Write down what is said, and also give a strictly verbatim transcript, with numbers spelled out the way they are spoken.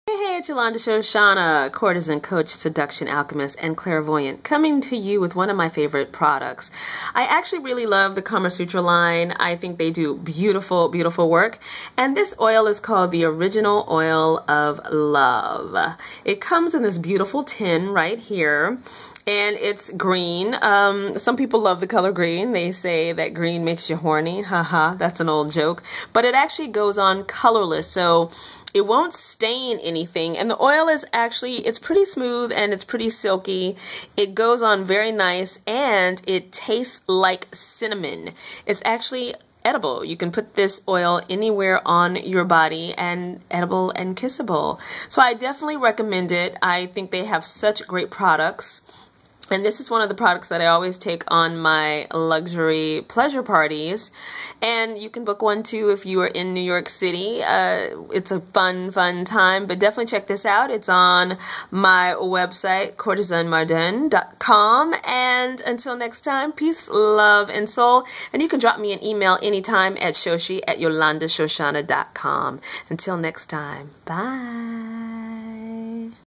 Hey, hey, it's Yolanda Shoshana, courtesan, coach, seduction alchemist, and clairvoyant, coming to you with one of my favorite products. I actually really love the Kama Sutra line. I think they do beautiful, beautiful work. And this oil is called the Original Oil of Love. It comes in this beautiful tin right here. And it's green. Um, some people love the color green. They say that green makes you horny. Haha, that's an old joke. But it actually goes on colorless, so it won't stain anything. And the oil is actually, it's pretty smooth and it's pretty silky. It goes on very nice and it tastes like cinnamon. It's actually edible. You can put this oil anywhere on your body and edible and kissable. So I definitely recommend it. I think they have such great products. And this is one of the products that I always take on my luxury pleasure parties. And you can book one too if you are in New York City. Uh, it's a fun, fun time. But definitely check this out. It's on my website, courtesan marden dot com. And until next time, peace, love, and soul. And you can drop me an email anytime at shoshi at yolanda shoshana dot com. Until next time, bye.